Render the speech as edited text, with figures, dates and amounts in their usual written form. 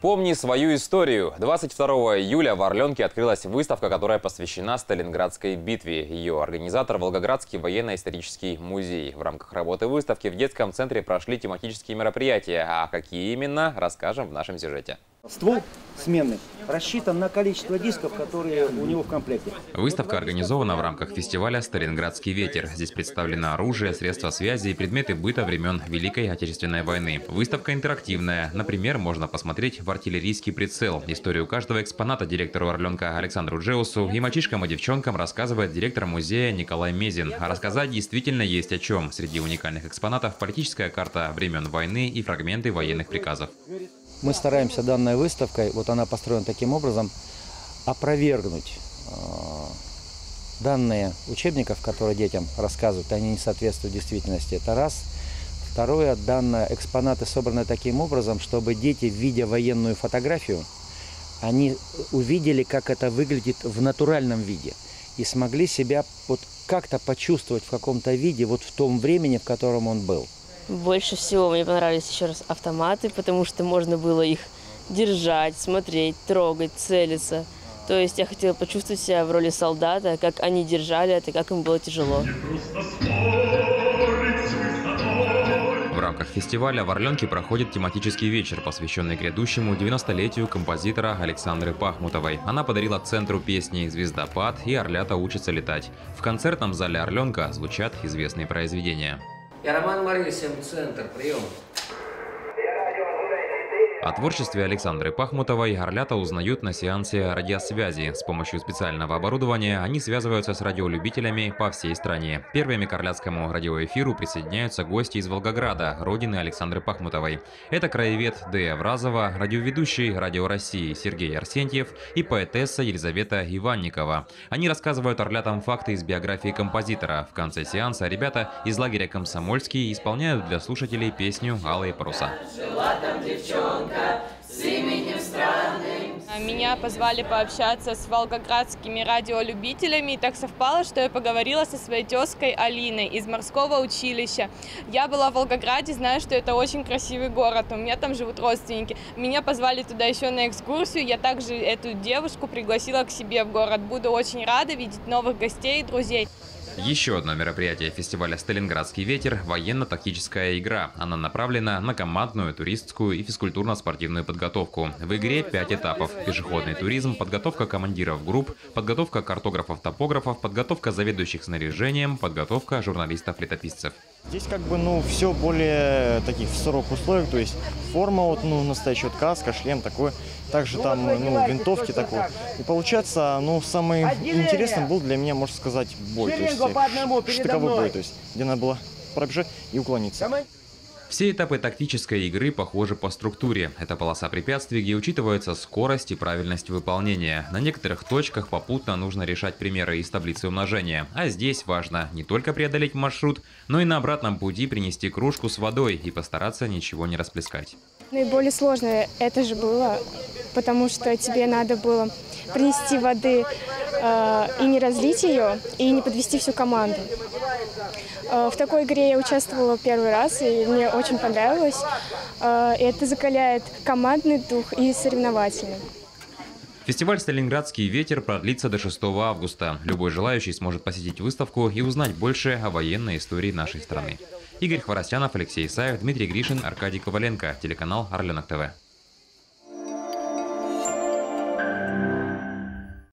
Помни свою историю. 22 июля в Орленке открылась выставка, которая посвящена Сталинградской битве. Ее организатор – Волгоградский военно-исторический музей. В рамках работы выставки в детском центре прошли тематические мероприятия. А какие именно, расскажем в нашем сюжете. Ствол сменный рассчитан на количество дисков, которые у него в комплекте. Выставка организована в рамках фестиваля «Сталинградский ветер». Здесь представлено оружие, средства связи и предметы быта времен Великой Отечественной войны. Выставка интерактивная. Например, можно посмотреть в артиллерийский прицел. Историю каждого экспоната директору Орленка Александру Джеусу и мальчишкам и девчонкам рассказывает директор музея Николай Мезин. А рассказать действительно есть о чем. Среди уникальных экспонатов политическая карта времен войны и фрагменты военных приказов. Мы стараемся данной выставкой, вот она построена таким образом, опровергнуть данные учебников, которые детям рассказывают, они не соответствуют действительности. Это раз. Второе, данные экспонаты собраны таким образом, чтобы дети, видя военную фотографию, они увидели, как это выглядит в натуральном виде. И смогли себя вот как-то почувствовать в каком-то виде, вот в том времени, в котором он был. Больше всего мне понравились еще раз автоматы, потому что можно было их держать, смотреть, трогать, целиться. То есть я хотела почувствовать себя в роли солдата, как они держали это, как им было тяжело. В рамках фестиваля в Орленке проходит тематический вечер, посвященный грядущему 90-летию композитора Александры Пахмутовой. Она подарила центру песни «Звездопад» и «Орлята учатся летать». В концертном зале Орленка звучат известные произведения. Я Роман Марисин, центр, прием. О творчестве Александры Пахмутовой орлята узнают на сеансе радиосвязи. С помощью специального оборудования они связываются с радиолюбителями по всей стране. Первыми к орляцкому радиоэфиру присоединяются гости из Волгограда, родины Александры Пахмутовой. Это краевед Дея Вразова, радиоведущий Радио России Сергей Арсентьев и поэтесса Елизавета Иванникова. Они рассказывают орлятам факты из биографии композитора. В конце сеанса ребята из лагеря «Комсомольский» исполняют для слушателей песню «Алые паруса». Жила там девчонка с именем странным. Меня позвали пообщаться с волгоградскими радиолюбителями, и так совпало, что я поговорила со своей тезкой Алиной из морского училища. Я была в Волгограде, знаю, что это очень красивый город, у меня там живут родственники. Меня позвали туда еще на экскурсию, я также эту девушку пригласила к себе в город. Буду очень рада видеть новых гостей и друзей. Еще одно мероприятие фестиваля «Сталинградский ветер» – военно-тактическая игра. Она направлена на командную, туристскую и физкультурно-спортивную подготовку. В игре 5 этапов – пешеходный туризм, подготовка командиров групп, подготовка картографов-топографов, подготовка заведующих снаряжением, подготовка журналистов-летописцев. Здесь все более таких в суровых условиях, то есть форма настоящая, каска, шлем такой, также там винтовки такой. И получается, самый интересный был для меня, можно сказать, бой, то есть штыковой бой, то есть где надо было пробежать и уклониться. Все этапы тактической игры похожи по структуре. Это полоса препятствий, где учитывается скорость и правильность выполнения. На некоторых точках попутно нужно решать примеры из таблицы умножения. А здесь важно не только преодолеть маршрут, но и на обратном пути принести кружку с водой и постараться ничего не расплескать. Наиболее сложное это же было, потому что тебе надо было принести воды и не разлить ее, и не подвести всю команду. В такой игре я участвовала первый раз, и мне очень понравилось. Это закаляет командный дух и соревновательный. Фестиваль «Сталинградский ветер» продлится до 6 августа. Любой желающий сможет посетить выставку и узнать больше о военной истории нашей страны. Игорь Хворостянов, Алексей Исаев, Дмитрий Гришин, Аркадий Коваленко. Телеканал Орленок ТВ.